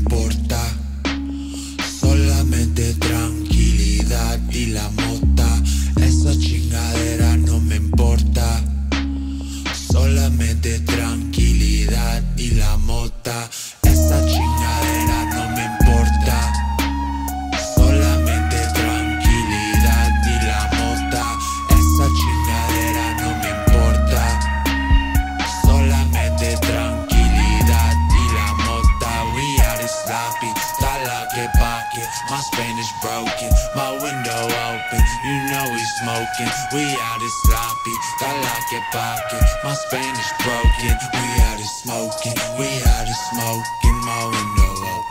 importa. Solamente tranquilidad y la mota. Esa chingadera no me importa. Solamente tranquilidad y la mota. Esa chingadera no me importa. Solamente tranquilidad y la mota. Esa chingadera no me importa. Solamente tranquilidad y la mota. We out is sloppy, dala que pocket. My Spanish broken, my window open. You know we smoking. We out is sloppy, dala que pocket. My Spanish broken. We out is smoking. We out is smoking. My window open.